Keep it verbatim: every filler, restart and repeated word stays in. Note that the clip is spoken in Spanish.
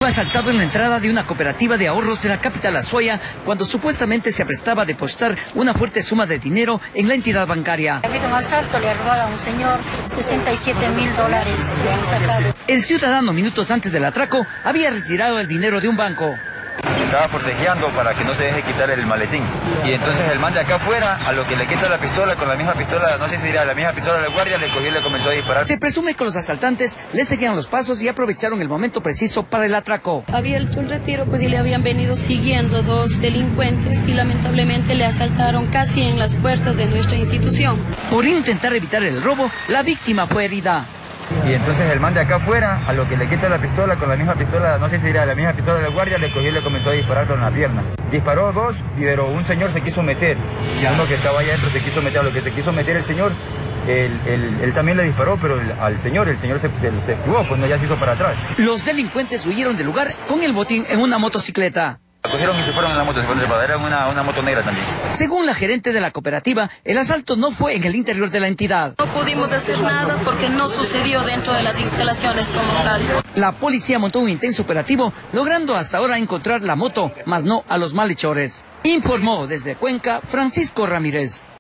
Fue asaltado en la entrada de una cooperativa de ahorros de la capital Azuaya cuando supuestamente se aprestaba a depositar una fuerte suma de dinero en la entidad bancaria. Ha habido un asalto, le ha robado a un señor sesenta y siete mil dólares. Se han sacado. El ciudadano, minutos antes del atraco, había retirado el dinero de un banco. Estaba forcejeando para que no se deje quitar el maletín. Y entonces el man de acá afuera, a lo que le quita la pistola, con la misma pistola, no sé si dirá, la misma pistola del guardia, le cogió y le comenzó a disparar. Se presume que los asaltantes le seguían los pasos y aprovecharon el momento preciso para el atraco. Había hecho un retiro, pues y le habían venido siguiendo dos delincuentes y lamentablemente le asaltaron casi en las puertas de nuestra institución. Por intentar evitar el robo, la víctima fue herida. Y entonces el man de acá afuera, a lo que le quita la pistola, con la misma pistola, no sé si dirá, la misma pistola del guardia, le cogió y le comenzó a disparar con la pierna. Disparó dos, pero un señor se quiso meter. Y uno que estaba allá adentro se quiso meter. A lo que se quiso meter el señor, él, él, él también le disparó, pero el, al señor, el señor se, se, se esquivó, pues no, ya se hizo para atrás. Los delincuentes huyeron del lugar con el botín en una motocicleta. La cogieron y se fueron en la moto, se fueron separados. Era una, una moto negra también. Según la gerente de la cooperativa, el asalto no fue en el interior de la entidad. No pudimos hacer nada porque no sucedió dentro de las instalaciones como tal. La policía montó un intenso operativo, logrando hasta ahora encontrar la moto, mas no a los malhechores. Informó desde Cuenca Francisco Ramírez.